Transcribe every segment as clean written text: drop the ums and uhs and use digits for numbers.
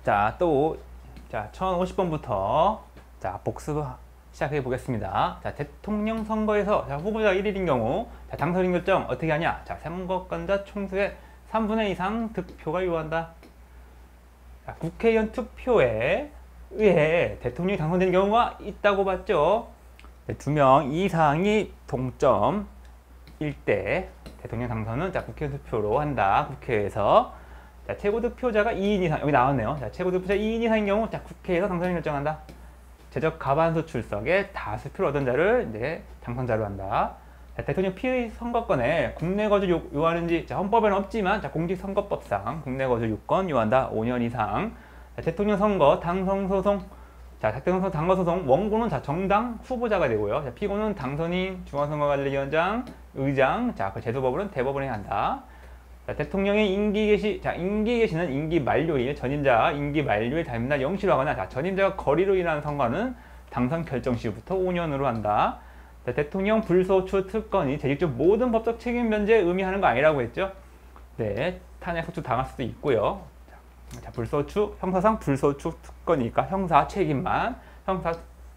자, 또, 자, 1050번부터, 자, 복습 시작해 보겠습니다. 자, 대통령 선거에서, 자, 후보자 1일인 경우, 자, 당선인 결정 어떻게 하냐? 자, 선거권자 총수의 3분의 이상 득표가 요구한다. 자, 국회의원 투표에 의해 대통령이 당선되는 경우가 있다고 봤죠? 네, 2명 이상이 동점일 때 대통령 당선은, 자, 국회의원 투표로 한다. 국회에서. 자, 최고 득표자가 2인 이상, 여기 나왔네요. 자, 최고 득표자 2인 이상인 경우, 자, 국회에서 당선을 결정한다. 제적 과반수 출석에 다수표를 얻은 자를 이제 당선자로 한다. 자, 대통령 피의 선거권에 국내 거주 요하는지, 자, 헌법에는 없지만, 자, 공직선거법상 국내 거주 요건 요한다. 5년 이상. 자, 대통령 선거 당선 소송, 자, 대통령 선거 당선 소송 원고는, 자, 정당 후보자가 되고요. 자, 피고는 당선인, 중앙선거관리위원장, 의장, 자, 그 제도법원은 대법원이 한다. 자, 대통령의 임기 개시, 자, 임기 개시는 임기 만료일, 전임자가 임기 만료일 다음날 영시로 하거나, 자, 전임자가 거리로 인한 선거는 당선 결정 시부터 5년으로 한다. 자, 대통령 불소추 특권이 재직적 모든 법적 책임 면제에 의미하는 거 아니라고 했죠. 네, 탄핵 소추 당할 수도 있고요. 자, 불소추, 형사상 불소추 특권이니까 형사 책임만, 형사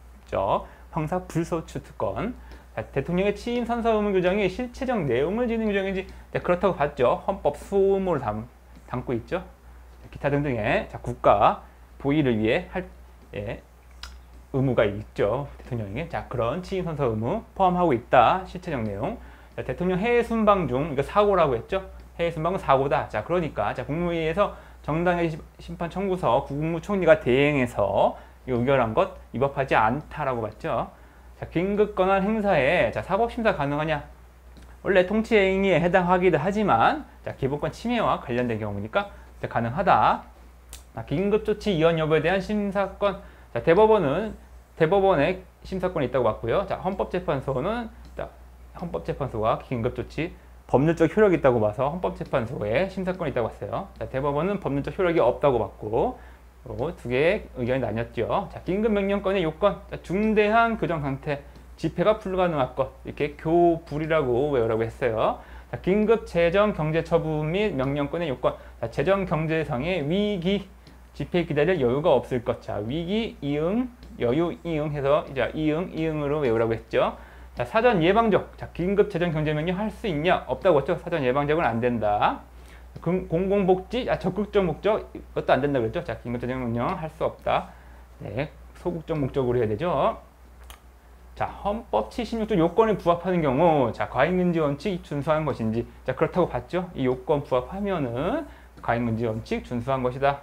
불소추 특권. 자, 대통령의 취임 선서 의무 규정이 실체적 내용을 지닌 규정인지, 네, 그렇다고 봤죠. 헌법 수호를 담고 있죠. 자, 기타 등등의, 자, 국가 보위를 위해 할 의무가 있죠. 대통령에게. 자, 그런 취임 선서 의무 포함하고 있다. 실체적 내용. 자, 대통령 해외 순방 중, 이거 사고라고 했죠. 해외 순방은 사고다. 자, 그러니까, 자, 국무회의에서 정당의 심판 청구서 국무총리가 대행해서 의결한 것 위법하지 않다라고 봤죠. 자, 긴급 권한 행사에, 자, 사법심사 가능하냐? 원래 통치행위에 해당하기도 하지만, 자, 기본권 침해와 관련된 경우니까, 자, 가능하다. 자, 긴급조치 이원 여부에 대한 심사권, 자, 대법원의 심사권이 있다고 봤고요. 자, 헌법재판소는, 자, 헌법재판소가 긴급조치 법률적 효력이 있다고 봐서 헌법재판소에 심사권이 있다고 봤어요. 자, 대법원은 법률적 효력이 없다고 봤고, 두 개의 의견이 나뉘었죠. 자, 긴급명령권의 요건, 자, 중대한 교정상태, 집회가 불가능할 것, 이렇게 교불이라고 외우라고 했어요. 자, 긴급 재정 경제 처분 및 명령권의 요건, 자, 재정 경제상의 위기, 집회 기다릴 여유가 없을 것. 자, 위기, 이응, 여유, 이응 해서 이제 이응으로 외우라고 했죠. 자, 사전 예방적, 자, 긴급 재정 경제 명령 할 수 있냐? 없다고 했죠. 사전 예방적은 안 된다. 공공복지, 적극적 목적, 이것도 안 된다고 그랬죠. 자, 긴급재정 명령 할 수 없다. 네, 소극적 목적으로 해야 되죠. 자, 헌법 76조 요건에 부합하는 경우, 자, 과잉금지 원칙 준수한 것인지, 자, 그렇다고 봤죠. 이 요건 부합하면은 과잉금지 원칙 준수한 것이다.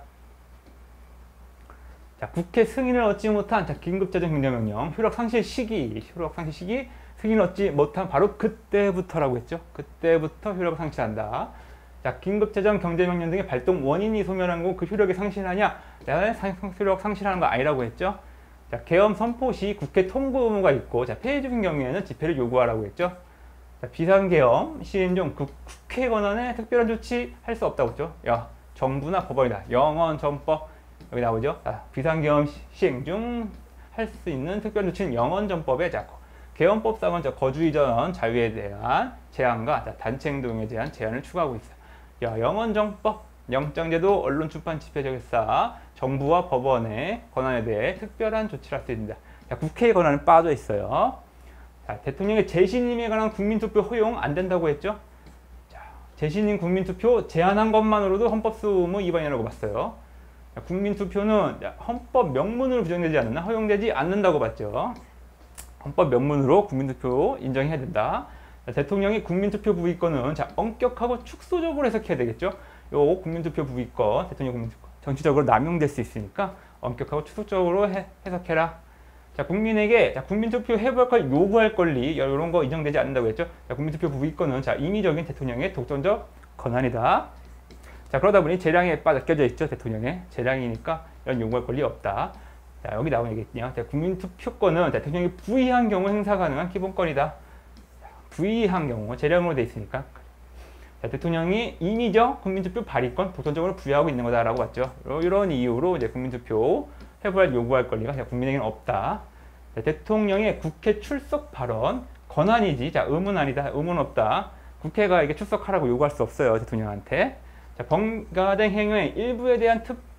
자, 국회 승인을 얻지 못한, 자, 긴급재정 경제명령 효력 상실 시기, 승인을 얻지 못한 바로 그때부터라고 했죠. 그때부터 효력을 상실한다. 자, 긴급재정 경제명령 등의 발동 원인이 소멸한 거 그 효력이 상실하냐? 네, 효력 상실하는 거 아니라고 했죠. 자, 계엄 선포 시 국회 통보 의무가 있고, 자, 폐해 중인 경우에는 집회를 요구하라고 했죠. 자, 비상계엄 시행 중 국회 권한에 특별한 조치 할 수 없다고 했죠. 야, 정부나 법원이다. 영언전법 여기 나오죠. 자, 비상계엄 시행 중 할 수 있는 특별한 조치는 영언전법에, 자, 계엄법상은, 자, 거주 이전 자유에 대한 제한과, 자, 단체 행동에 대한 제한을 추가하고 있어요. 영언정법, 영장제도, 언론출판 집회적사, 정부와 법원의 권한에 대해 특별한 조치를 할 수 있습니다. 자, 국회의 권한은 빠져 있어요. 자, 대통령의 재신임에 관한 국민투표 허용 안 된다고 했죠. 자, 재신임 국민투표 제한한 것만으로도 헌법수무 위반이라고 봤어요. 자, 국민투표는, 자, 헌법 명문으로 규정되지 않는 허용되지 않는다고 봤죠. 헌법 명문으로 국민투표 인정해야 된다. 자, 대통령이 국민투표 부의권은, 자, 엄격하고 축소적으로 해석해야 되겠죠. 요 국민투표 부의권, 대통령 국민투표 정치적으로 남용될 수 있으니까 엄격하고 축소적으로 해석해라. 자, 국민에게, 자, 국민투표 해부할 걸 요구할 권리, 이런 거 인정되지 않는다고 했죠. 자, 국민투표 부의권은, 자, 임의적인 대통령의 독점적 권한이다. 자, 그러다 보니 재량에 껴져 있죠. 대통령의 재량이니까 이런 요구할 권리 없다. 자, 여기 나오는 얘기겠네요. 자, 국민투표권은 대통령이 부의한 경우 행사 가능한 기본권이다. 부의한 경우 재량으로 돼 있으니까. 자, 대통령이 임의적 국민투표 발의권 독점적으로 부여하고 있는 거다라고 봤죠. 이런 이유로 이제 국민투표 해부할 요구할 권리가 국민에게는 없다. 자, 대통령의 국회 출석 발언 권한이지, 자, 의무는 아니다. 의무는 없다. 국회가 이게 출석하라고 요구할 수 없어요. 대통령한테. 자, 번가된 행위의 일부에 대한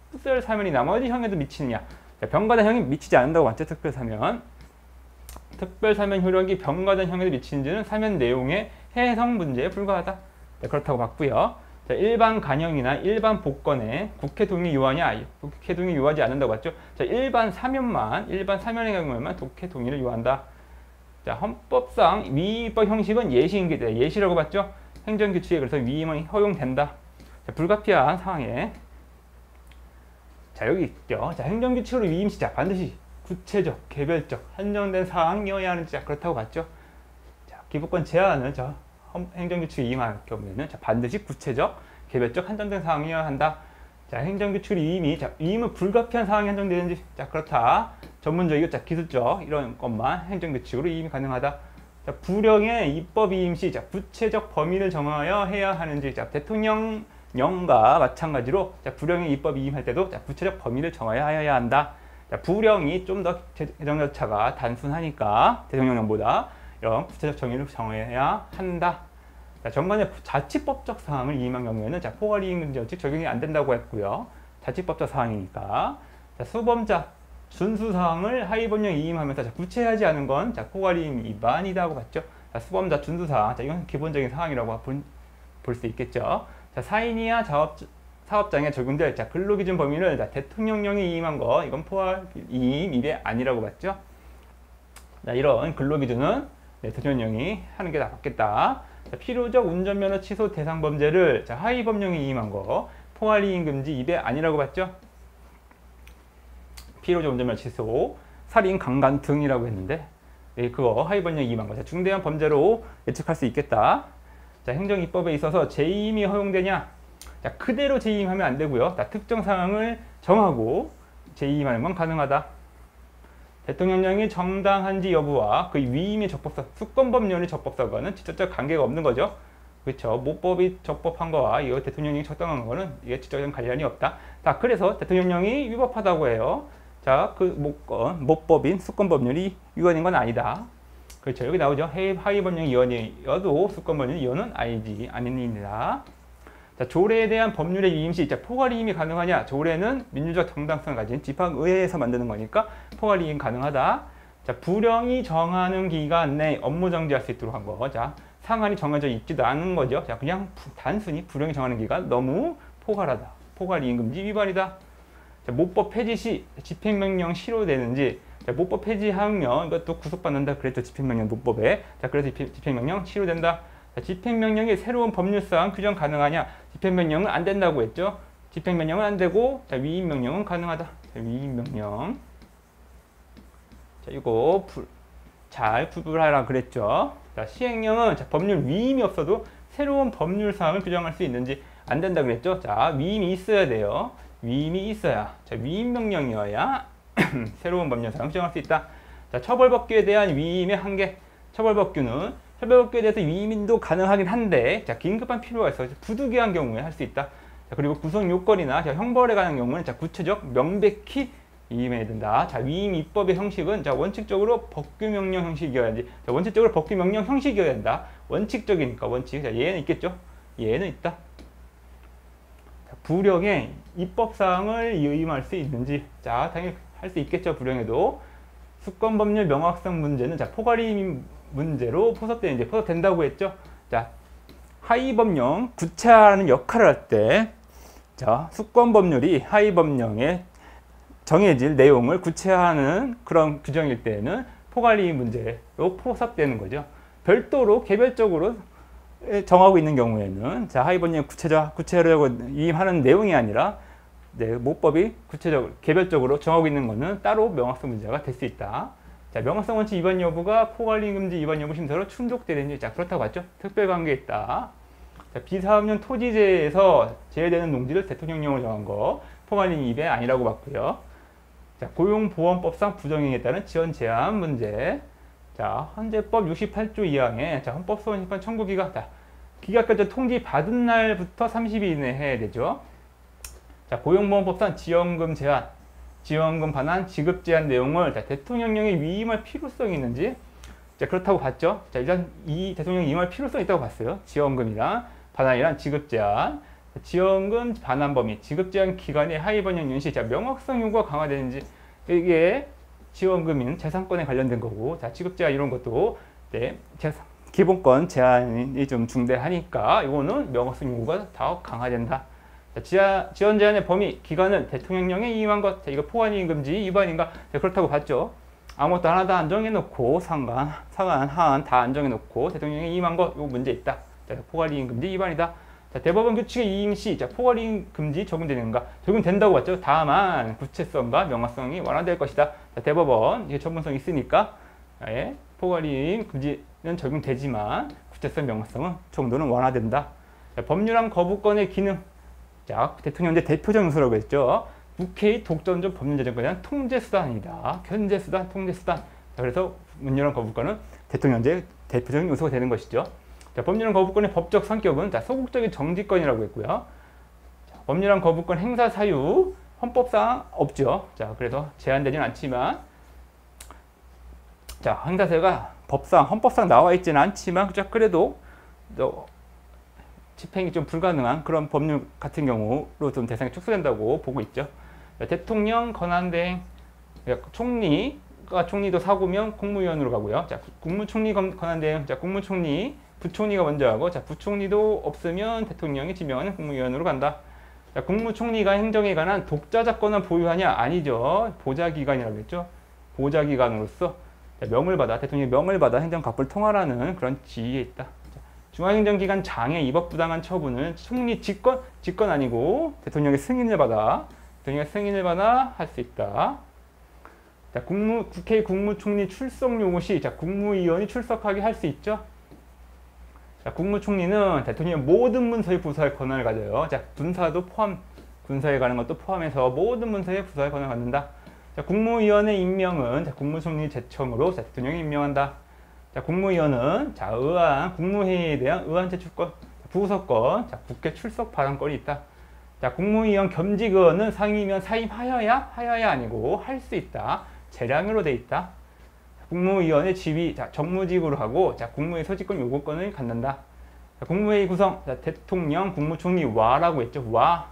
특별 사면이 나머지 형에도 미치느냐. 자, 병가단 형이 미치지 않는다고 봤죠. 특별 사면. 특별 사면 효력이 병가단 형에도 미치는지는 사면 내용의 해석 문제에 불과하다. 네, 그렇다고 봤고요. 자, 일반 간형이나 일반 복권에 국회 동의 요하냐? 국회 동의 요하지 않는다고 봤죠. 자, 일반 사면의 경우에만 국회 동의를 요한다. 자, 헌법상 위임법 형식은 예시인데 예시라고 봤죠. 행정규칙에 그래서 위임은 허용된다. 자, 불가피한 상황에 자, 여기 있죠. 자, 행정규칙으로 위임 시작 반드시 구체적, 개별적, 한정된 사항이어야 하는지 그렇다고 봤죠. 자, 기본권 제한은 행정규칙에 위임할 경우에는 반드시 구체적, 개별적, 한정된 사항이어야 한다. 자, 행정규칙으로 위임은 불가피한 사항이 한정되는지 그렇다. 전문적이고 기술적 이런 것만 행정규칙으로 위임이 가능하다. 자, 부령의 입법 위임 시 구체적 범위를 정하여 해야 하는지 대통령령과 마찬가지로 부령의 입법 위임할 때도 구체적 범위를 정하여야 한다. 자, 부령이 좀 더 제정 절차가 단순하니까 대통령령보다 이런 구체적 정의를 정해야 한다. 자, 정관의 자치법적 사항을 위임한 경우에는 포괄이익금지 적용이 안 된다고 했고요. 자치법적 사항이니까. 자, 수범자 준수사항을 하위법령 위임하면서 구체하지 않은 건 포괄이익 위반이라고 봤죠. 자, 수범자 준수사항, 이건 기본적인 사항이라고 볼 수 있겠죠. 자, 사인이야 사업장에 적용될 근로기준 범위를 대통령령이 위임한 거 이건 포괄이익 위배 아니라고 봤죠. 자, 이런 근로기준은 대통령령이 하는 게 다 맞겠다. 자, 필요적 운전면허 취소 대상 범죄를 하위법령이 위임한 거 포괄이익 금지 위배 아니라고 봤죠. 필요적 운전면허 취소, 살인, 강간 등이라고 했는데 그거 하위법령이 위임한 거 중대한 범죄로 예측할 수 있겠다. 자, 행정입법에 있어서 재임이 허용되냐? 자, 그대로 재임하면 안 되고요. 특정 사항을 정하고 재임하는 건 가능하다. 대통령령이 정당한지 여부와 그 위임의 적법성, 수권법령의 적법성과는 직접적 관계가 없는 거죠. 그렇죠. 모법이 적법한 거와 이거 대통령령이 적당한 거는 이게 직접적 관련이 없다. 자, 그래서 대통령령이 위법하다고 해요. 자, 그 모법인 수권법률이 위헌인 건 아니다. 그렇죠. 여기 나오죠. 하위법령이 위헌이어도 수권법률이 위헌은 아닙니다. 자, 조례에 대한 법률의 위임 시 포괄이임이 가능하냐? 조례는 민주적 정당성을 가진 지방의회에서 만드는 거니까 포괄이임 가능하다. 자, 부령이 정하는 기간 내 업무 정지할 수 있도록 한 거. 자, 상한이 정해져 있지도 않은 거죠. 자, 그냥 단순히 부령이 정하는 기간 너무 포괄하다. 포괄이임 금지 위반이다. 자, 모법 폐지 시 집행명령 실효되는지. 자, 모법 폐지하면 이것도 구속받는다. 그랬죠. 집행명령 모법에. 자, 그래서 집행명령 실효된다. 자, 집행명령이 새로운 법률사항 규정 가능하냐? 집행명령은 안 된다고 했죠. 집행명령은 안 되고 위임명령은 가능하다. 자, 위임명령. 자, 이거 잘 구분하라 그랬죠. 자, 시행령은 법률 위임이 없어도 새로운 법률사항을 규정할 수 있는지 안 된다 그랬죠. 자, 위임이 있어야 돼요. 위임이 있어야. 자, 위임명령이어야 새로운 법률사항을 규정할 수 있다. 자, 처벌법규에 대한 위임의 한계. 처벌법규에 대해서 위임도 가능하긴 한데 긴급한 필요가 있어 부득이한 경우에 할 수 있다. 자, 그리고 구성 요건이나 형벌에 관한 경우는 구체적 명백히 위임해야 된다. 자, 위임 입법의 형식은 원칙적으로 법규명령 형식이어야지. 자, 원칙적으로 법규명령 형식이어야 된다. 원칙적이니까 원칙. 자, 예는 있겠죠? 예는 있다. 자, 부령에 입법사항을 위임할 수 있는지. 자, 당연히 할 수 있겠죠. 부령에도. 수권법률 명확성 문제는 포괄이임 문제로 포섭된다고 했죠. 자, 하위법령 구체화하는 역할을 할 때, 수권법률이 하위법령에 정해질 내용을 구체화하는 그런 규정일 때는 포괄이익 문제로 포섭되는 거죠. 별도로 개별적으로 정하고 있는 경우에는 하위법령 구체적으로 위임하는 내용이 아니라 모법이 개별적으로 정하고 있는 것은 따로 명확성 문제가 될 수 있다. 자, 명확성 원칙 위반 여부가 포괄이익 금지 위반 여부 심사로 충족되는지. 자, 그렇다고 봤죠. 특별관계에 있다. 자, 비사업용 토지제에서 제외되는 농지를 대통령령으로 정한 거 포괄이익 위배 아니라고 봤고요. 자, 고용보험법상 부정행위에 따른 지원 제한 문제. 자, 헌재법 68조 2항에 헌법소원심판 청구기각. 기각결정 통지 받은 날부터 30일 이내에 해야 되죠. 자, 고용보험법상 지원금 제한. 지원금 반환, 지급 제한 내용을 대통령령에 위임할 필요성이 있는지. 자, 그렇다고 봤죠. 자, 일단 이 대통령이 위임할 필요성이 있다고 봤어요. 지원금이랑 반환이랑 지급 제한. 지원금 반환 범위, 지급 제한 기간의 하위 번영 윤시. 자, 명확성 요구가 강화되는지, 이게 지원금인 재산권에 관련된 거고, 자, 지급 제한 이런 것도 네, 기본권 제한이 좀 중대하니까 이거는 명확성 요구가 더 강화된다. 자, 지원 제한의 범위, 기간은 대통령령에 임한 것. 자, 이거 포괄이익 금지 위반인가? 자, 그렇다고 봤죠. 아무것도 하나 다 안정해놓고 상한, 하한 다 안정해놓고 대통령에 임한 것, 이거 문제 있다. 자, 포괄이익 금지 위반이다. 자, 대법원 규칙의 이행시. 자, 포괄이익 금지 적용되는가? 적용된다고 봤죠. 다만 구체성과 명확성이 완화될 것이다. 자, 대법원 이게 전문성이 있으니까 예, 포괄이익 금지는 적용되지만 구체성, 명확성은 정도는 완화된다. 자, 법률안 거부권의 기능. 자, 대통령제 대표적 요소라고 했죠. 국회의 독점적 법률제정권에 대한 통제수단이다. 견제수단, 통제수단. 자, 그래서 법률안 거부권은 대통령제 대표적인 요소가 되는 것이죠. 자, 법률안 거부권의 법적 성격은 자, 소극적인 정지권이라고 했고요. 자, 법률안 거부권 행사 사유 헌법상 없죠. 자, 그래서 제한되지는 않지만, 자, 행사 사유가 법상, 헌법상 나와 있지는 않지만, 그래도 집행이 좀 불가능한 그런 법률 같은 경우로 좀 대상이 축소된다고 보고 있죠. 자, 대통령 권한대행, 총리도 사고면 국무위원으로 가고요. 자, 국무총리 권한대행, 자, 국무총리, 부총리가 먼저 하고, 자, 부총리도 없으면 대통령이 지명하는 국무위원으로 간다. 자, 국무총리가 행정에 관한 독자적 권한 보유하냐? 아니죠. 보좌기관이라고 했죠. 보좌기관으로서 명을 받아, 대통령이 명을 받아 행정각부를 통할하는 그런 지위에 있다. 중앙행정기관 장애 위법 부당한 처분을 총리 직권 아니고 대통령의 승인을 받아 할 수 있다. 자, 국회 국무총리 출석 요구 시, 자, 국무위원이 출석하게 할 수 있죠. 자, 국무총리는 대통령의 모든 문서에 부서할 권한을 가져요. 자, 군사도 군사에 관한 것도 포함해서 모든 문서에 부서할 권한을 갖는다. 자, 국무위원의 임명은 자, 국무총리 제청으로 자, 대통령이 임명한다. 자, 국무위원은 자, 국무회의에 대한 의안 제출권, 부서권, 자, 국회 출석 발언권이 있다. 자, 국무위원 겸직은 상임위원 사임하여야 아니고 할 수 있다. 재량으로 돼 있다. 국무위원의 지위, 자, 정무직으로 하고, 자, 국무회의 소집권 요구권을 갖는다. 자, 국무회의 구성, 자, 대통령, 국무총리 와라고 했죠.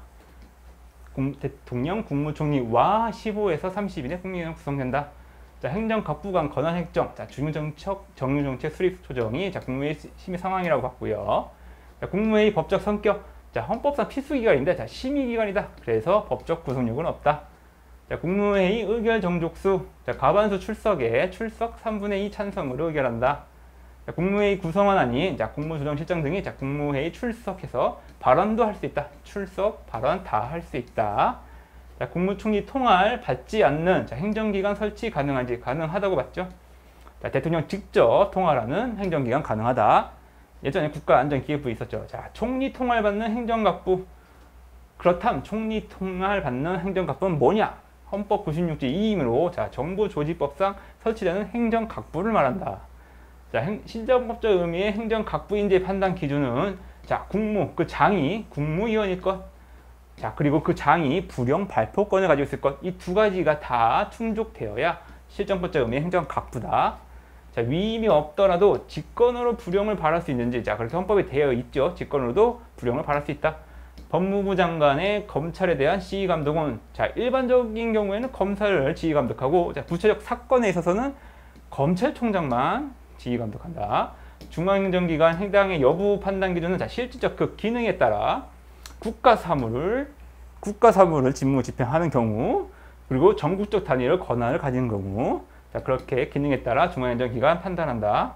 대통령, 국무총리 와 15에서 30인의 국무위원 구성된다. 자, 행정각부 간 권한 획정, 자, 정유정책 수립 조정이 자, 국무회의 심의 상황이라고 봤고요. 자, 국무회의 법적 성격, 자, 헌법상 필수기관인데, 자, 심의기관이다. 그래서 법적 구속력은 없다. 자, 국무회의 의결 정족수, 자, 과반수 출석에 출석 3분의 2 찬성으로 의결한다. 자, 국무회의 구성원 아닌 자, 국무조정실장 등이 자, 국무회의 출석해서 발언도 할 수 있다. 출석, 발언 다 할 수 있다. 자, 국무총리 통할 받지 않는 자, 행정기관 설치 가능한지 가능하다고 봤죠. 자, 대통령 직접 통할하는 행정기관 가능하다. 예전에 국가안전기획부 있었죠. 자, 총리 통할 받는 행정각부. 그렇다면 총리 통할 받는 행정각부는 뭐냐? 헌법 96조 2임으로 자, 정부조직법상 설치되는 행정각부를 말한다. 자, 실정법적 의미의 행정각부인재 판단 기준은 자, 그 장이 국무위원일 것. 자, 그리고 그 장이 불용 발표권을 가지고 있을 것. 이 두 가지가 다 충족되어야 실정법적 의미의 행정각부다. 자, 위임이 없더라도 직권으로 불용을 발할 수 있는지, 자, 그렇게 헌법에 되어 있죠. 직권으로도 불용을 발할 수 있다. 법무부 장관의 검찰에 대한 지휘감독은 자, 일반적인 경우에는 검사를 지휘감독하고, 자, 구체적 사건에 있어서는 검찰총장만 지휘감독한다. 중앙행정기관 해당의 여부 판단 기준은 자, 실질적 그 기능에 따라 국가사무를 직무 집행하는 경우, 그리고 전국적 단위를 권한을 가지는 경우, 자, 그렇게 기능에 따라 중앙행정기관 판단한다.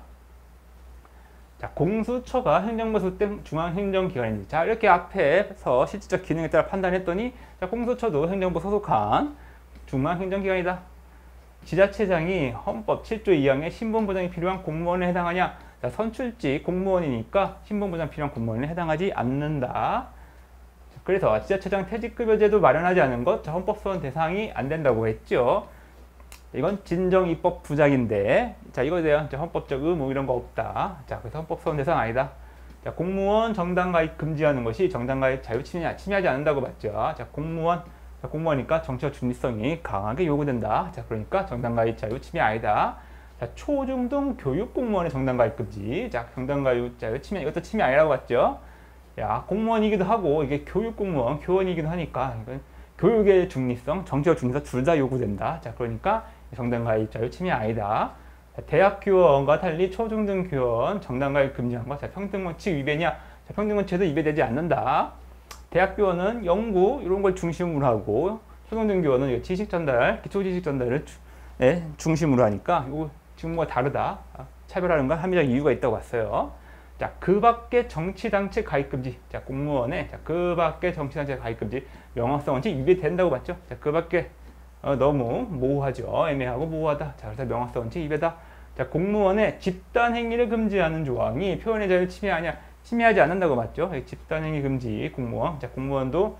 자, 공수처가 행정부 소속 중앙행정기관입니다. 자, 이렇게 앞에서 실질적 기능에 따라 판단했더니, 자, 공수처도 행정부 소속한 중앙행정기관이다. 지자체장이 헌법 7조 2항의 신분보장이 필요한 공무원에 해당하냐? 자, 선출직 공무원이니까 신분보장 필요한 공무원에 해당하지 않는다. 그래서 지자체장 퇴직급여제도 마련하지 않은 것, 자, 헌법 소원 대상이 안 된다고 했죠. 이건 진정입법 부작인데, 자, 이거에 대한 헌법적 의무 이런 거 없다. 자, 그래서 헌법 소원 대상 아니다. 자, 공무원 정당 가입 금지하는 것이 정당 가입 자유 침해하지 않는다고 봤죠. 자, 공무원이니까 정치적 중립성이 강하게 요구된다. 자, 그러니까 정당 가입 자유 침해 아니다. 자, 초중등 교육 공무원의 정당 가입 금지. 자, 정당 가입 자유 침해, 이것도 침해 아니라고 봤죠. 야, 공무원이기도 하고 이게 교육 공무원, 교원이기도 하니까 이건 교육의 중립성, 정치적 중립성 둘 다 요구된다. 자, 그러니까 정당 가입 자유 침해 아니다. 자, 대학 교원과 달리 초중등 교원 정당 가입 금지한 것. 자, 평등원칙 위배냐? 자, 평등원칙에도 위배되지 않는다. 대학 교원은 연구 이런 걸 중심으로 하고 초중등 교원은 지식 전달, 기초 지식 전달을 중심으로 하니까 이거 지금 뭐가 다르다. 차별하는 건 합리적 이유가 있다고 봤어요. 자, 그 밖에 정치단체 가입 금지. 자, 공무원에 그 밖에 정치단체 가입 금지. 명확성 원칙 위배된다고 봤죠. 자, 그 밖에 너무 모호하죠. 애매하고 모호하다. 자, 그래서 명확성 원칙 위배다. 자, 공무원의 집단 행위를 금지하는 조항이 표현의 자유를 침해하지 않는다고 봤죠. 집단 행위 금지 공무원. 자, 공무원도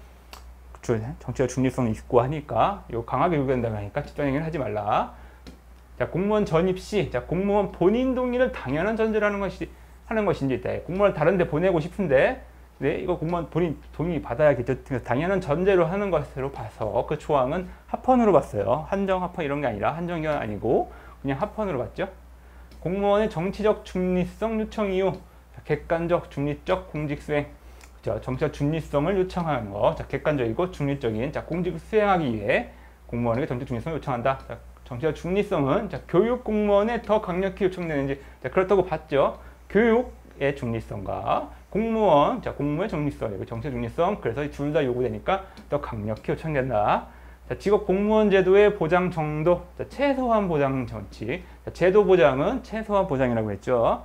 정치적 중립성이 있고 하니까 이거 강하게 요구된다고 하니까 집단 행위를 하지 말라. 자, 공무원 전입 시, 자, 공무원 본인 동의를 당연한 전제로 하는 것인지, 공무원을 다른 데 보내고 싶은데, 네, 이거 공무원 본인 동의 받아야겠죠. 당연한 전제로 하는 것으로 봐서 그 조항은 합헌으로 봤어요. 한정, 합헌 이런 게 아니라, 한정이가 아니고, 그냥 합헌으로 봤죠. 공무원의 정치적 중립성 요청 이유, 자, 객관적, 중립적 공직 수행. 그죠? 정치적 중립성을 요청하는 거. 자, 객관적이고 중립적인, 자, 공직을 수행하기 위해 공무원에게 정치적 중립성을 요청한다. 자, 정치적 중립성은, 자, 교육 공무원에 더 강력히 요청되는지, 자, 그렇다고 봤죠. 교육의 중립성과 공무원, 자, 공무원의 중립성, 정치적 중립성, 그래서 둘 다 요구되니까 더 강력히 요청된다. 자, 직업 공무원 제도의 보장 정도, 자, 최소한 보장 정치, 자, 제도 보장은 최소한 보장이라고 했죠.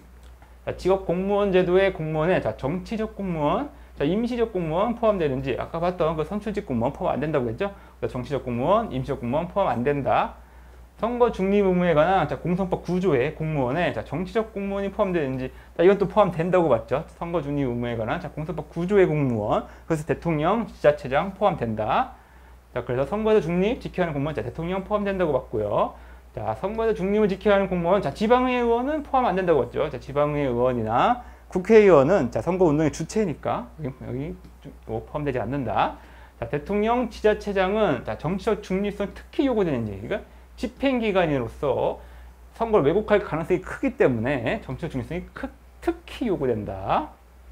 자, 직업 공무원 제도의 공무원에, 자, 정치적 공무원, 자, 임시적 공무원 포함되는지, 아까 봤던 그 선출직 공무원 포함 안 된다고 했죠. 정치적 공무원, 임시적 공무원 포함 안 된다. 선거 중립 의무에 관한, 자, 공선법 9조에 공무원에, 자, 정치적 공무원이 포함되는지, 자, 이건 또 포함된다고 봤죠. 선거 중립 의무에 관한, 자, 공선법 9조의 공무원, 그래서 대통령, 지자체장 포함된다. 자, 그래서 선거에서 중립 지켜야 하는 공무원, 자, 대통령 포함된다고 봤고요. 자, 선거에서 중립을 지켜야 하는 공무원, 자, 지방의회 의원은 포함 안 된다고 봤죠. 자, 지방의회 의원이나 국회의원은, 자, 선거 운동의 주체니까 여기 포함되지 않는다. 자, 대통령, 지자체장은, 자, 정치적 중립성 특히 요구되는지, 그러니까 집행기관으로서 선거를 왜곡할 가능성이 크기 때문에 정치적 중립성이 특히 요구된다.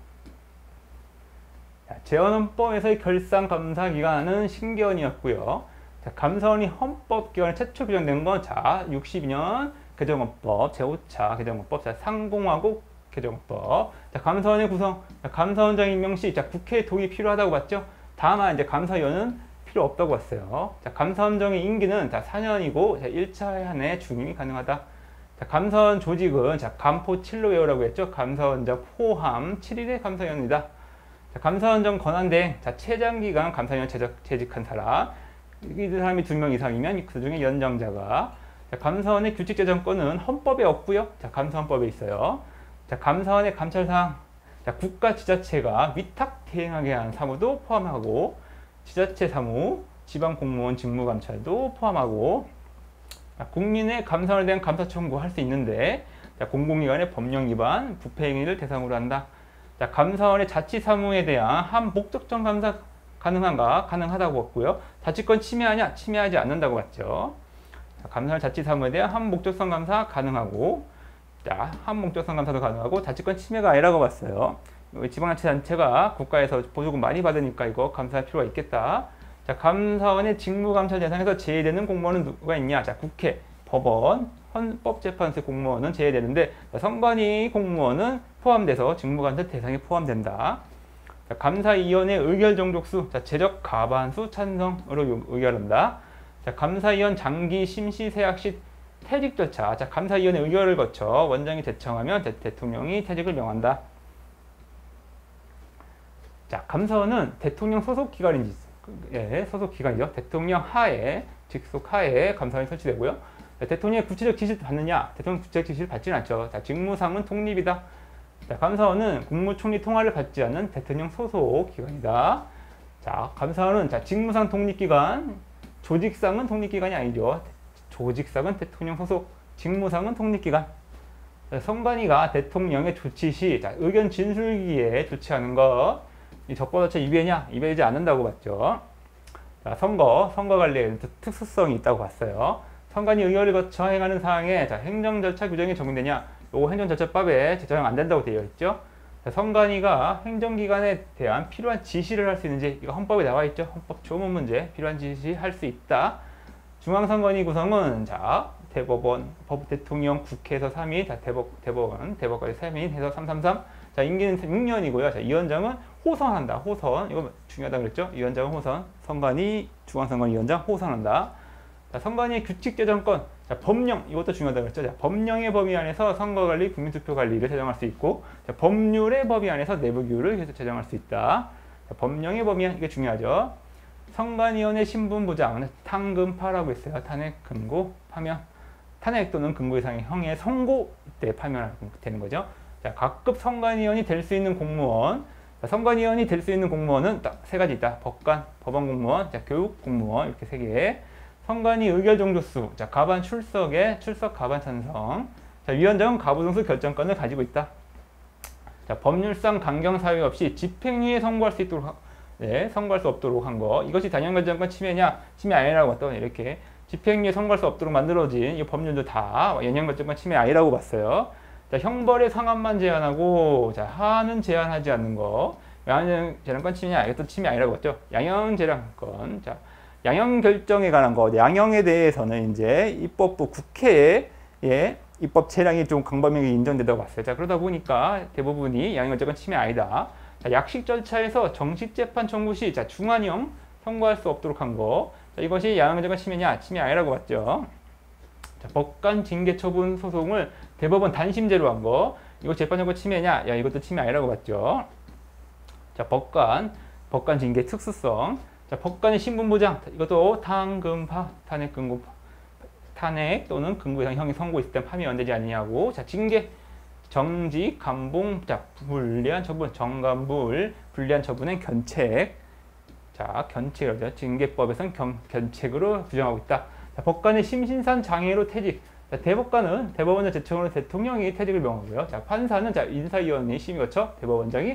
재헌헌법에서의 결산감사기관은 신개헌이었고요. 자, 감사원이 헌법기관에 최초 규정된 건, 자, 62년 개정헌법, 제5차 개정헌법, 자, 상공화국 개정헌법. 자, 감사원의 구성, 자, 감사원장 임명 시, 자, 국회 동의 필요하다고 봤죠. 다만 이제 감사위원은 필요 없다고 봤어요. 자, 감사원장의 임기는, 자, 4년이고, 자, 1차 한해 중임이 가능하다. 자, 감사원 조직은, 자, 감포 7로 외우라고 했죠. 감사원장 포함 7일의 감사위원이다. 자, 감사원장 권한대행, 자, 최장기간 감사위원 재직한 사람, 이 사람이 2명 이상이면 그 중에 연장자가. 자, 감사원의 규칙 제정권은 헌법에 없고요. 자, 감사헌법에 있어요. 자, 감사원의 감찰사항, 자, 국가 지자체가 위탁 대행하게 한 사무도 포함하고, 지자체 사무, 지방 공무원 직무 감찰도 포함하고, 자, 국민의 감사원에 대한 감사 청구할 수 있는데, 자, 공공기관의 법령 위반, 부패 행위를 대상으로 한다. 자, 감사원의 자치 사무에 대한 한 목적적 감사 가능한가? 가능하다고 봤고요. 자치권 침해하냐? 침해하지 않는다고 봤죠. 자, 감사원 자치 사무에 대한 한 목적성 감사 가능하고, 자, 한 목적성 감사도 가능하고, 자치권 침해가 아니라고 봤어요. 지방자치단체가 국가에서 보조금 많이 받으니까 이거 감사할 필요가 있겠다. 자, 감사원의 직무감찰 대상에서 제외되는 공무원은 누가 있냐? 자, 국회, 법원, 헌법재판소의 공무원은 제외되는데, 자, 선관위 공무원은 포함돼서 직무감찰 대상에 포함된다. 자, 감사위원회 의결 정족수, 자, 제적 과반수 찬성으로 의결한다. 자, 감사위원 장기 심시 세학 시 퇴직 절차, 자, 감사위원회 의결을 거쳐 원장이 제청하면 대통령이 퇴직을 명한다. 자, 감사원은 대통령 소속 기관인지, 소속 기관이죠. 대통령 하에, 직속 하에 감사원이 설치되고요. 자, 대통령의 구체적 지시를 받느냐? 대통령 구체적 지시를 받지는 않죠. 자, 직무상은 독립이다. 자, 감사원은 국무총리 통화를 받지 않는 대통령 소속 기관이다. 자, 감사원은, 자, 직무상 독립기관, 조직상은 독립기관이 아니죠. 조직상은 대통령 소속, 직무상은 독립기관. 자, 선관위가 대통령의 조치 시, 자, 의견 진술기에 조치하는 것, 이 적법자체 위배냐? 위배되지 않는다고 봤죠. 자, 선거 관리에 특수성이 있다고 봤어요. 선관위 의결을 거쳐 행하는 사항에, 자, 행정절차 규정이 적용되냐? 요거 행정절차법에 제정 안 된다고 되어 있죠. 선관위가 행정기관에 대한 필요한 지시를 할 수 있는지, 이거 헌법에 나와 있죠. 헌법 조문 문제, 필요한 지시 할 수 있다. 중앙선관위 구성은 자 대법원, 대통령, 국회에서 3인, 자 대법관이 3인 해서 333. 자 임기는 6년이고요. 자 위원장은 호선한다. 호선, 이거 중요하다 그랬죠. 위원장은 호선, 선관위, 중앙선관위 위원장 호선한다. 자 선관위 규칙제정권, 자 법령, 이것도 중요하다 그랬죠. 자 법령의 범위 안에서 선거관리, 국민투표관리를 제정할 수 있고, 자 법률의 범위 안에서 내부규율을 계속 제정할 수 있다. 자, 법령의 범위 안, 이게 중요하죠. 선관위원회 신분보장, 탕금파라고 했어요. 탄핵, 금고, 파면. 탄핵 또는 금고 이상의 형의 선고 때 파면하게 되는 거죠. 자, 각급 선관위원이 될 수 있는 공무원. 자, 선관위원이 될 수 있는 공무원은 딱 세 가지 있다. 법관, 법원 공무원, 자, 교육 공무원, 이렇게 세 개. 선관위 의결 정도수, 자, 가반 출석에 출석 가반 찬성. 자, 위원장은 가부동수 결정권을 가지고 있다. 자, 법률상 강경 사유 없이 집행유예 선고할 수 있도록 선고할 수 없도록 한 거. 이것이 단연결정권 침해냐, 침해 아니라고 봤더니 이렇게 집행유예 선고할 수 없도록 만들어진 이 법률도 다 연연결정권 침해 아니라고 봤어요. 자, 형벌의 상한만 제한하고, 자, 하한은 제한하지 않는 거. 양형재량권 침해냐, 이것도 침해 아니라고 봤죠. 양형재량권. 자, 양형 결정에 관한 거, 양형에 대해서는 이제 입법부 국회에 입법 체량이 좀 광범위하게 인정된다고 봤어요. 자, 그러다 보니까 대부분이 양형결정권 침해 아니다. 자, 약식 절차에서 정식 재판 청구 시, 자, 중한형 선고할 수 없도록 한 거. 자, 이것이 양형결정권 침해냐, 침해 아니라고 봤죠. 자, 법관 징계 처분 소송을 대법원 단심제로 한 거. 이거 재판정권 침해냐, 야, 이것도 침해 아니라고 봤죠. 자, 법관 징계 특수성. 자, 법관의 신분보장, 이것도 탕금파, 탄핵, 금고, 탄핵 또는 금고 이상 형이 선고 있을 때 파면 안 되지 않느냐고. 자, 징계, 정직, 감봉, 자, 불리한 처분, 정감불, 불리한 처분은 견책. 자, 견책이라죠. 징계법에서는 견책으로 규정하고 있다. 자, 법관의 심신산 장애로 퇴직. 자, 대법관은 대법원장 제청으로 대통령이 퇴직을 명하고요. 자, 판사는 자, 인사위원회 심의 거쳐 대법원장이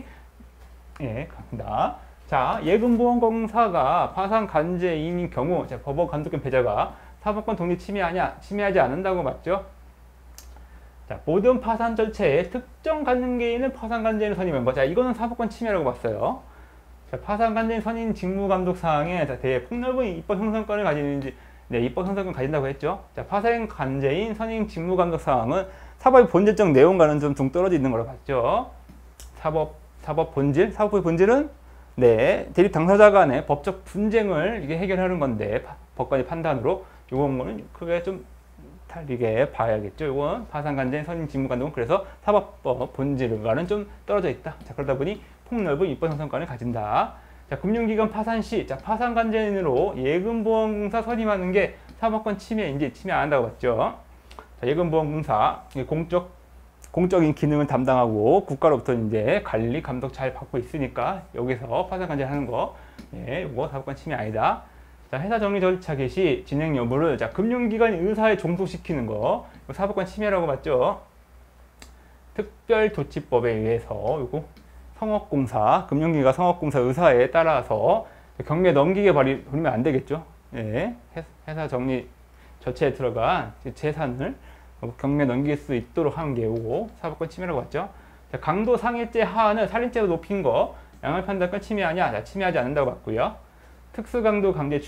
간다. 자, 예금보험공사가 파산 간제인인 경우, 자, 법원 감독권 배제가 사법권 독립 침해하지 않는다고 봤죠. 자, 모든 파산 절차에 특정 간증개인을 파산 간제인을 선임한 거. 자, 이거는 사법권 침해라고 봤어요. 자, 파산 간제인 선임 직무 감독 사항에 대해 폭넓은 입법 형성권을 가지는지, 입법 형성권 가진다고 했죠. 자, 파산 간제인 선임 직무 감독 사항은 사법의 본질적 내용과는 좀 동떨어져 있는 걸로 봤죠. 사법의 본질은 대립 당사자 간의 법적 분쟁을 이게 해결하는 건데, 법관의 판단으로 요거는 크게 좀 다르게 봐야겠죠. 요건 파산간제인 선임 직무감독은 그래서 사법법 본질과는 좀 떨어져 있다. 자, 그러다 보니 폭넓은 입법 형성권을 가진다. 자, 금융기관 파산 시, 자, 파산간제인으로 예금보험공사 선임하는 게 사법권 침해인지 침해 안 한다고 봤죠. 자, 예금보험공사 공적인 기능을 담당하고 국가로부터 이제 관리, 감독 잘 받고 있으니까 여기서 파산간제 하는 거, 이거 사법권 침해 아니다. 자, 회사 정리 절차 개시 진행 여부를, 자, 금융기관이 의사에 종속시키는 거, 이거 사법권 침해라고 봤죠. 특별조치법에 의해서 요거 성업공사, 금융기관 성업공사 의사에 따라서 경매 넘기게 버리면 안 되겠죠. 회사 정리 절차에 들어간 재산을 경매 넘길 수 있도록 하는 게 요거 사법권 침해라고 봤죠. 자, 강도 상해죄 하한을 살인죄로 높인 거, 양형 판단권 침해하냐? 자, 침해하지 않는다고 봤고요. 특수강도 강제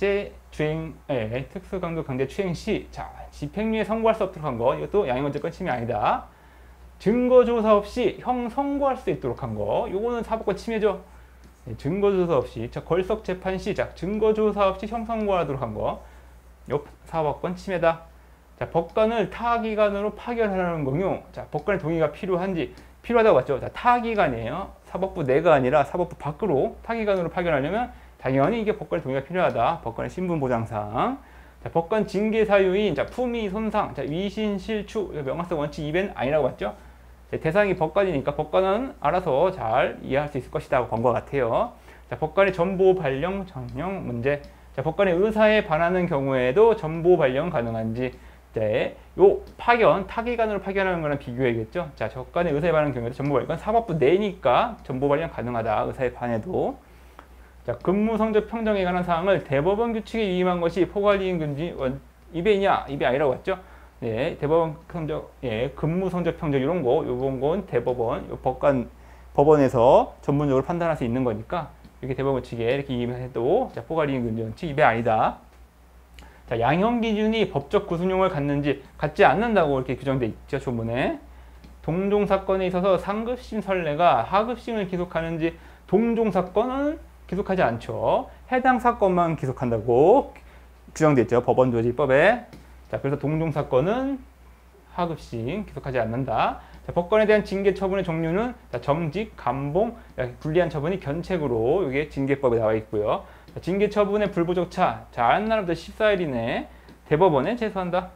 특수강도 강제 추행 시, 자, 집행유예 선고할 수 없도록 한 거, 이것도 양형권자권 침해 아니다. 증거조사 없이 형 선고할 수 있도록 한 거, 요거는 사법권 침해죠. 증거조사 없이, 자, 걸석재판 시작, 증거조사 없이 형 선고하도록 한 거, 요 사법권 침해다. 자, 법관을 타기관으로 파견하라는 경우, 자, 법관의 동의가 필요하다고 봤죠. 자, 타기관이에요. 사법부 내가 아니라 사법부 밖으로 타기관으로 파견하려면 당연히 이게 법관의 동의가 필요하다. 법관의 신분보장상. 자, 법관 징계 사유인, 자, 품위 손상, 자, 위신 실추, 명확성 원칙 이벤 아니라고 봤죠. 자, 대상이 법관이니까 법관은 알아서 잘 이해할 수 있을 것이다 본 것 같아요. 자, 법관의 전보 발령 정령 문제. 자, 법관의 의사에 반하는 경우에도 전보 발령 가능한지. 요 타기관으로 파견하는 거랑 비교해야겠죠. 자, 법관의 의사에 반하는 경우에도 전보 발령, 사법부 내니까 전보 발령 가능하다. 의사에 반해도. 자, 근무 성적 평정에 관한 사항을 대법원 규칙에 위임한 것이 포괄이행 금지 위배냐? 위배 아니라고 했죠. 대법원 성적, 근무 성적 평정 이런 거, 요번 건 대법원, 법관 법원에서 전문적으로 판단할 수 있는 거니까 이렇게 대법원 측에 이렇게 이임해도 자, 포괄이익 금지원 측 입에 아니다. 자, 양형 기준이 법적 구속력을 갖지 않는다고 이렇게 규정돼 있죠. 조문에. 동종 사건에 있어서 상급심 선례가 하급심을 기속하는지 동종 사건은 기속하지 않죠. 해당 사건만 기속한다고 규정돼 있죠. 법원조직법에. 자, 그래서 동종 사건은 하급심 기속하지 않는다. 자, 법관에 대한 징계 처분의 종류는 자, 정직, 감봉, 불리한 처분이 견책으로 이게 징계법에 나와 있고요. 자, 징계 처분의 불부족차, 자, 한 날부터 14일 이내에 대법원에 제소한다.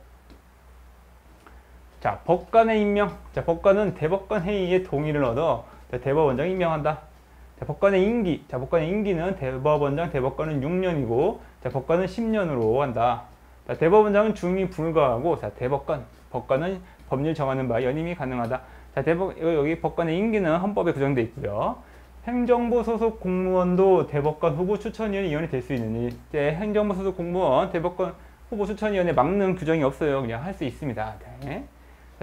자, 법관의 임명. 자, 법관은 대법관 회의의 동의를 얻어 자, 대법원장 임명한다. 자, 법관의 임기. 자, 법관의 임기는 대법원장, 대법관은 6년이고, 자, 법관은 10년으로 한다. 자, 대법원장은 중이 불가하고, 자, 법관은 법률 정하는 바 연임이 가능하다. 자, 여기 법관의 임기는 헌법에 규정되어 있고요. 행정부 소속 공무원도 대법관 후보 추천위원이 될 수 있는 이제 행정부 소속 공무원 대법관 후보 추천위원회 막는 규정이 없어요. 그냥 할 수 있습니다. 네. 자,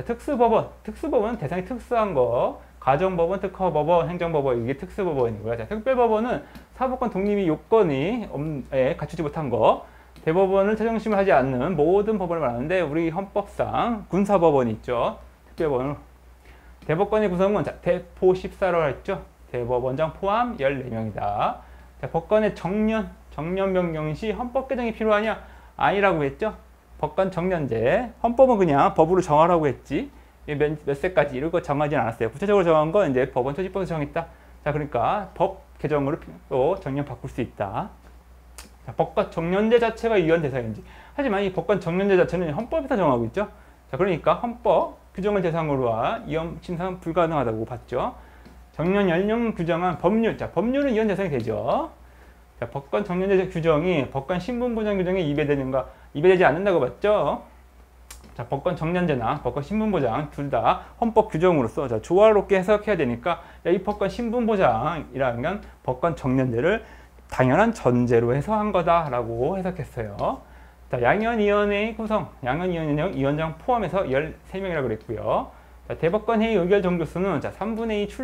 특수법원은 대상이 특수한 거. 가정법원, 특허법원, 행정법원 이게 특수법원이고요. 자, 특별법원은 사법권 독립이 요건이 갖추지 못한 거. 대법원을 최종심을 하지 않는 모든 법원을 말하는데 우리 헌법상 군사법원이 있죠. 특별법원. 대법관의 구성은 자, 대포 14로 했죠. 대법원장 포함 14명이다. 자, 법관의 정년 변경 시 헌법 개정이 필요하냐? 아니라고 했죠. 법관 정년제. 헌법은 그냥 법으로 정하라고 했지. 몇 세까지 이런 거 정하지 않았어요. 구체적으로 정한 건 이제 법원 조직법에서 정했다. 자, 그러니까 법 개정으로 또 정년 바꿀 수 있다. 자, 법관 정년제 자체가 위헌 대상인지. 하지만 이 법관 정년제 자체는 헌법에서 정하고 있죠. 자, 그러니까 헌법 규정을 대상으로 위헌 침상 불가능하다고 봤죠. 정년 연령 규정한 법률. 자, 법률은 위헌 대상이 되죠. 자, 법관 정년제 규정이 법관 신분보장 규정에 위배되지 않는다고 봤죠. 자, 법관 정년제나 법관 신분보장 둘 다 헌법 규정으로서 자, 조화롭게 해석해야 되니까 이 법관 신분보장이라는 법관 정년제를 당연한 전제로 해서 한 거다라고 해석했어요. 자, 양현위원회의 구성, 양현위원장 포함해서 13명이라고 그랬고요. 자, 대법관 회의 의결 정도수는 자, 3분의 2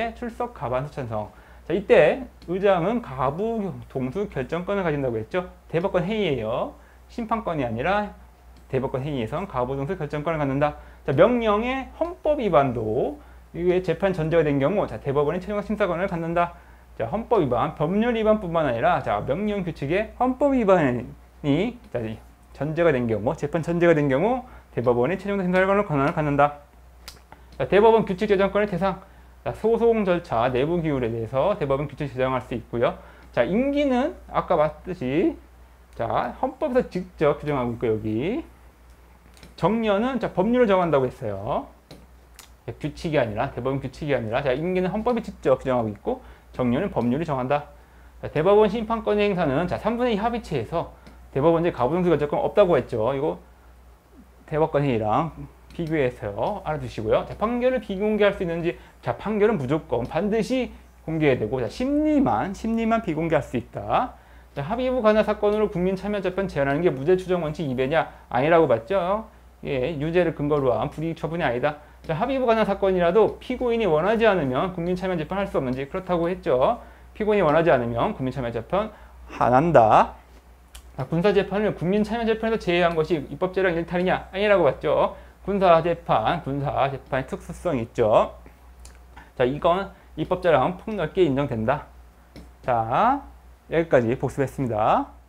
출석 과반수 찬성. 자, 이때 의장은 가부 동수 결정권을 가진다고 했죠. 대법관 회의예요. 심판권이 아니라 대법관 회의에선 가부 동수 결정권을 갖는다. 자, 명령의 헌법 위반도 이게 재판 전제가 된 경우 자, 대법원이 최종 심사권을 갖는다. 자, 헌법 위반, 법률 위반뿐만 아니라 자, 명령 규칙의 헌법 위반이 자, 전제가 된 경우, 재판 전제가 된 경우 대법원이 최종 심사권을 갖는다. 자, 대법원 규칙 제정권의 대상. 자, 소송 절차, 내부 기율에 대해서 대법원 규칙 제정할 수 있고요. 자, 임기는 아까 봤듯이 자, 헌법에서 직접 규정하고 있고 여기 정년은 자, 법률을 정한다고 했어요. 규칙이 아니라 대법원 규칙이 아니라 자, 임기는 헌법이 직접 규정하고 있고 정년은 법률이 정한다. 자, 대법원 심판권의 행사는 자, 3분의 2 합의체에서 대법원제 가부동수 결정권 없다고 했죠. 이거 대법관 회의랑 비교해서 알아두시고요. 자, 판결을 비공개할 수 있는지. 자, 판결은 무조건 반드시 공개해야 되고 자, 심리만 비공개할 수 있다. 자, 합의부 관할 사건으로 국민 참여 재판 제한하는 게 무죄 추정 원칙 위배냐? 아니라고 봤죠. 예, 유죄를 근거로 한 불이익 처분이 아니다. 자, 합의부 관할 사건이라도 피고인이 원하지 않으면 국민 참여 재판 할 수 없는지. 그렇다고 했죠. 피고인이 원하지 않으면 국민 참여 재판 안 한다. 자, 군사재판을 국민 참여 재판에서 제외한 것이 입법재량 일탈이냐? 아니라고 봤죠. 군사재판의 특수성이 있죠. 자, 이건 입법재량은 폭넓게 인정된다. 자, 여기까지 복습했습니다.